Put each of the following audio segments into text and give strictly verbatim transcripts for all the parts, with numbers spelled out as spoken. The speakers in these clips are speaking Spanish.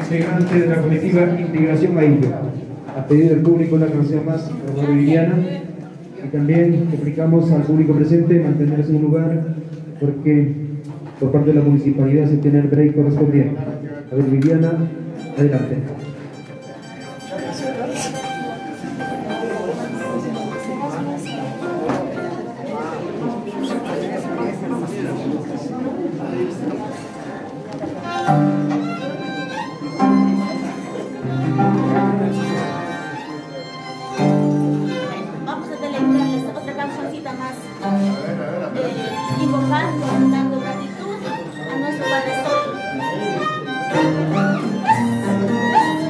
integrante de la comitiva Integración Ahillo. A pedido del público, la canción más por Viviana. Y también explicamos al público presente mantenerse en un lugar porque por parte de la municipalidad se tiene el break correspondiente. A ver, Viviana, adelante. Vamos a deleitarles otra cancioncita más, eh, invocando, dando gratitud a nuestro Padre Sol.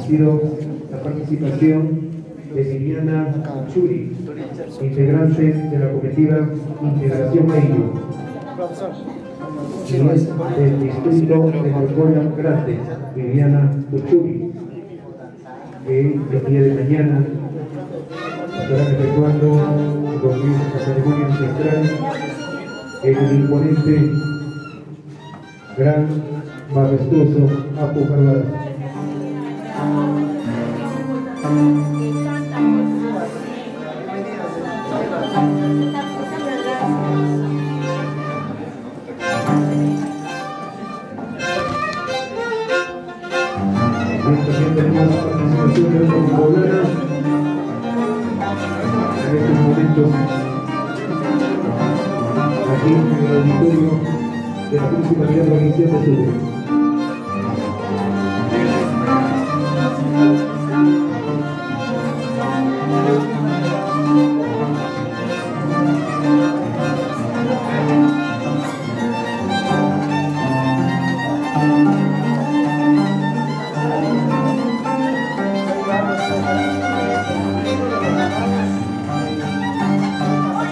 sido la participación de Viviana Churi, integrante de la comitiva Integración Maillo, y es del distrito de Morcoya Grande, Viviana Churi, que el día de mañana estarán efectuando lo que es la ceremonia ancestral en el imponente, gran, majestuoso Apu Bárbara. También tenemos participación de la poblana en estos momentos aquí en el auditorio de la Municipalidad Provincial de Sucre.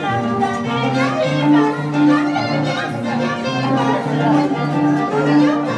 Thank you.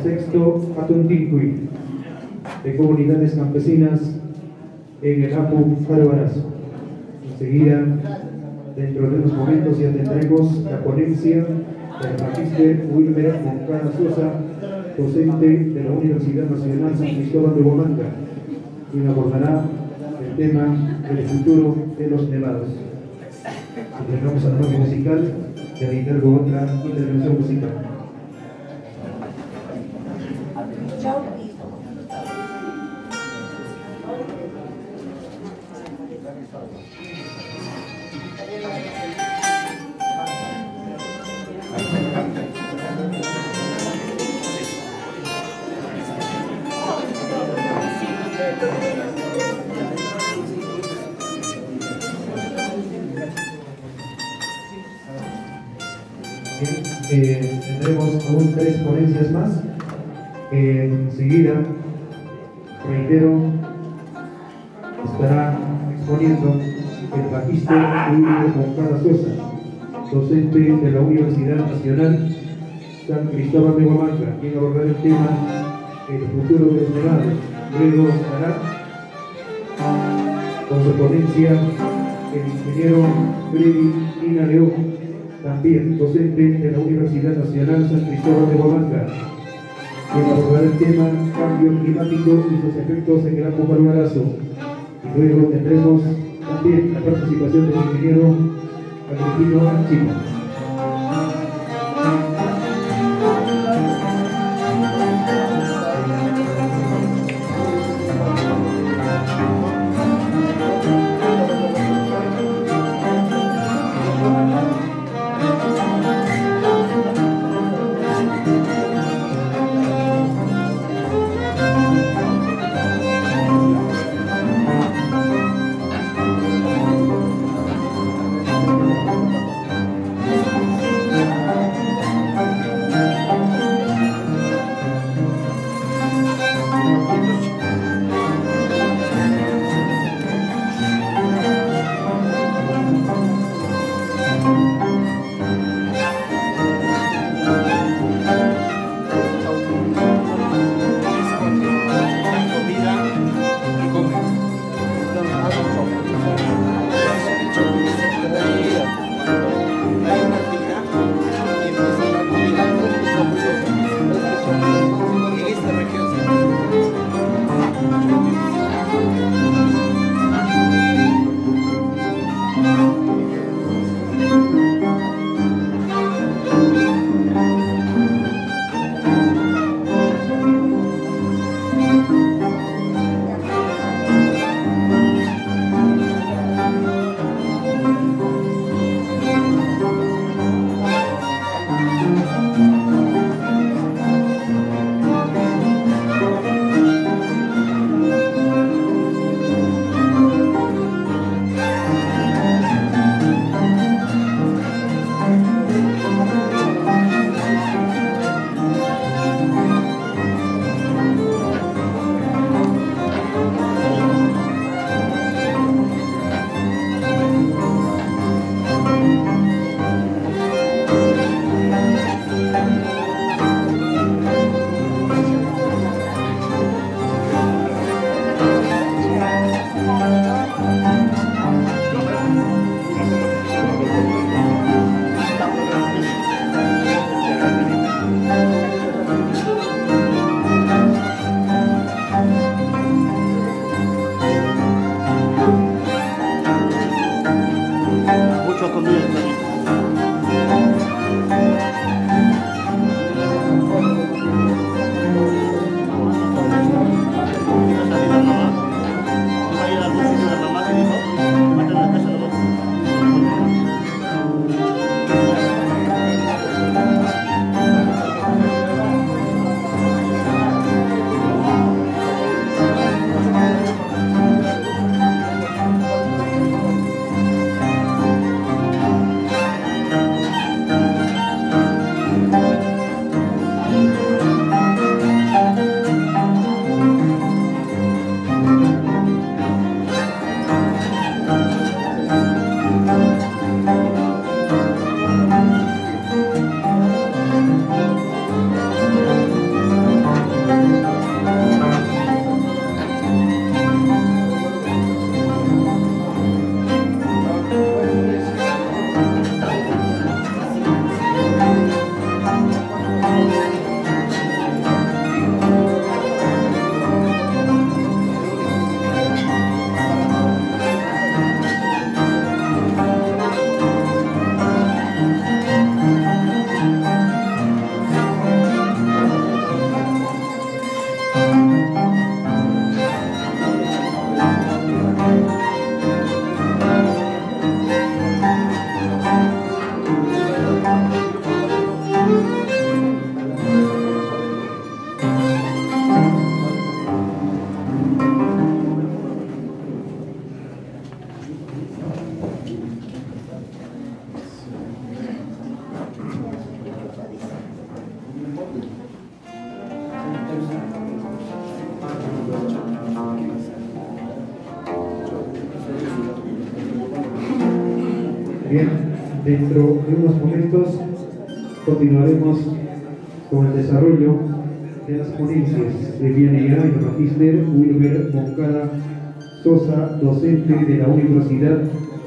sexto Atuntincuy, de comunidades campesinas en el Apu Jarabarazo. Enseguida, dentro de unos momentos, ya tendremos la ponencia del magíster Wilmer Moncada Sosa, docente de la Universidad Nacional San Cristóbal de Huamanga, quien abordará el tema del futuro de los nevados. Entregamos a la nota musical que reiteró otra intervención musical. Eh, tendremos aún tres ponencias más. Eh, enseguida, reitero, estará exponiendo el magíster Wilmer Moncada Sosa, docente de la Universidad Nacional San Cristóbal de Huamanga, quien abordará el tema el futuro de los nevados. Luego estará con su ponencia el ingeniero Freddy Ina León, también docente de la Universidad Nacional San Cristóbal de Huamanga, quien abordará el tema cambio climático y sus efectos en el Apu Jarabarazo. Y luego tendremos también la participación del ingeniero Agripino Archivo. Bien, dentro de unos momentos continuaremos con el desarrollo de las ponencias de Vianeyá y Magíster Wilber Moncada Sosa, docente de la Universidad